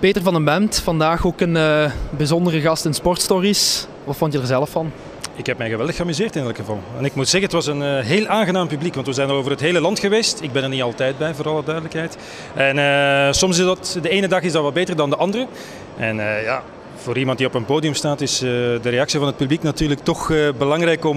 Peter van den Bemt, vandaag ook een bijzondere gast in Sportstories. Wat vond je er zelf van? Ik heb mij geweldig geamuseerd in elk geval. En ik moet zeggen, het was een heel aangenaam publiek, want we zijn al over het hele land geweest. Ik ben er niet altijd bij, voor alle duidelijkheid. En soms is dat, de ene dag is dat wat beter dan de andere. En ja, voor iemand die op een podium staat is de reactie van het publiek natuurlijk toch belangrijk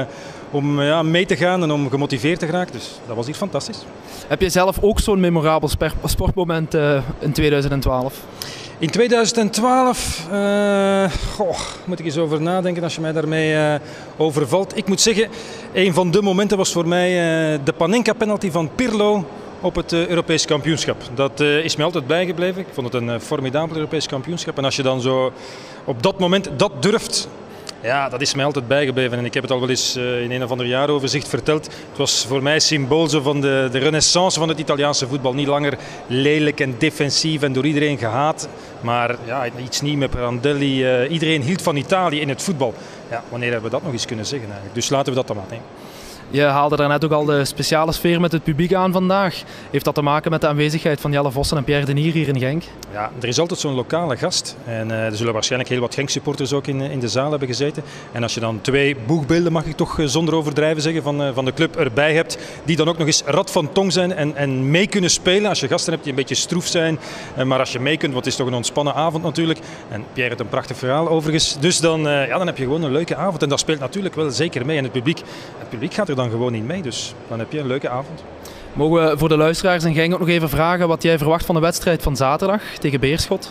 om mee te gaan en om gemotiveerd te geraken. Dus dat was hier fantastisch. Heb je zelf ook zo'n memorabel sportmoment in 2012? In 2012, moet ik eens over nadenken als je mij daarmee overvalt. Ik moet zeggen, een van de momenten was voor mij de Panenka-penalty van Pirlo op het Europees kampioenschap. Dat is mij altijd bijgebleven. Ik vond het een formidabel Europees kampioenschap. En als je dan zo op dat moment dat durft, ja, dat is mij altijd bijgebleven. En ik heb het al wel eens in een of ander jaaroverzicht verteld. Het was voor mij symbool van de renaissance van het Italiaanse voetbal. Niet langer lelijk en defensief en door iedereen gehaat. Maar ja, iets nieuws met Prandelli. Iedereen hield van Italië in het voetbal. Ja, wanneer hebben we dat nog eens kunnen zeggen eigenlijk? Dus laten we dat dan maar nemen. Je haalde daarnet ook al de speciale sfeer met het publiek aan vandaag. Heeft dat te maken met de aanwezigheid van Jelle Vossen en Pierre Denier hier in Genk? Ja, er is altijd zo'n lokale gast. En er zullen waarschijnlijk heel wat Genk-supporters ook in de zaal hebben gezeten. En als je dan 2 boegbeelden, mag ik toch zonder overdrijven zeggen, van de club erbij hebt, die dan ook nog eens rad van tong zijn en mee kunnen spelen. Als je gasten hebt die een beetje stroef zijn, maar als je mee kunt, want het is toch een ontspannen avond natuurlijk. En Pierre heeft een prachtig verhaal overigens. Dus dan heb je gewoon een leuke avond. En dat speelt natuurlijk wel zeker mee. En het publiek gaat er dan gewoon niet mee, dus dan heb je een leuke avond. Mogen we voor de luisteraars in Genk ook nog even vragen wat jij verwacht van de wedstrijd van zaterdag tegen Beerschot?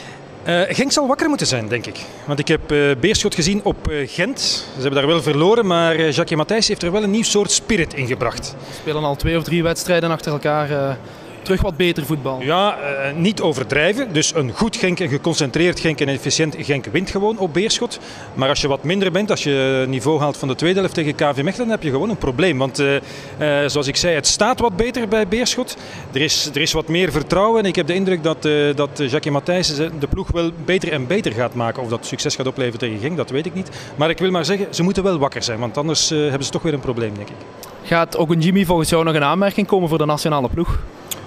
Genk zal wakker moeten zijn, denk ik. Want ik heb Beerschot gezien op Gent. Ze hebben daar wel verloren, maar Jackie Matthijs heeft er wel een nieuw soort spirit in gebracht. Ze spelen al 2 of 3 wedstrijden achter elkaar. Terug wat beter voetbal. Ja, niet overdrijven. Dus een goed Genk, een geconcentreerd Genk en een efficiënt Genk wint gewoon op Beerschot. Maar als je wat minder bent, als je niveau haalt van de tweede helft tegen KV Mechelen, dan heb je gewoon een probleem. Want zoals ik zei, het staat wat beter bij Beerschot. Er is wat meer vertrouwen en ik heb de indruk dat Jackie Matthijs de ploeg wel beter en beter gaat maken. Of dat succes gaat opleveren tegen Genk, dat weet ik niet. Maar ik wil maar zeggen, ze moeten wel wakker zijn, want anders hebben ze toch weer een probleem, denk ik. Gaat Ogunjimi volgens jou nog in aanmerking komen voor de nationale ploeg?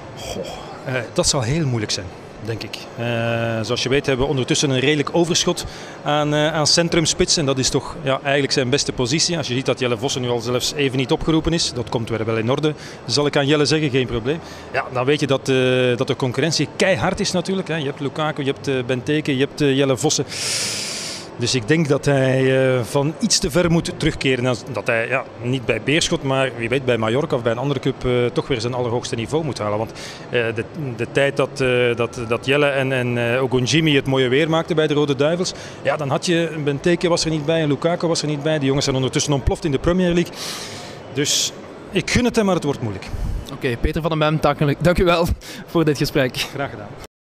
Dat zal heel moeilijk zijn, denk ik. Zoals je weet hebben we ondertussen een redelijk overschot aan centrumspits. En dat is toch eigenlijk zijn beste positie. Als je ziet dat Jelle Vossen nu al zelfs even niet opgeroepen is. Dat komt weer wel in orde, zal ik aan Jelle zeggen, geen probleem. Ja, dan weet je dat de concurrentie keihard is natuurlijk. Je hebt Lukaku, je hebt Benteke, je hebt Jelle Vossen. Dus ik denk dat hij van iets te ver moet terugkeren. Dat hij niet bij Beerschot, maar wie weet bij Mallorca of bij een andere club toch weer zijn allerhoogste niveau moet halen. Want de tijd dat Jelle en Ogunjimi het mooie weer maakten bij de Rode Duivels, ja, dan had je Benteke was er niet bij en Lukaku was er niet bij. Die jongens zijn ondertussen ontploft in de Premier League. Dus ik gun het hem, maar het wordt moeilijk. Oké, Peter van den Bemt, dank u wel voor dit gesprek. Graag gedaan.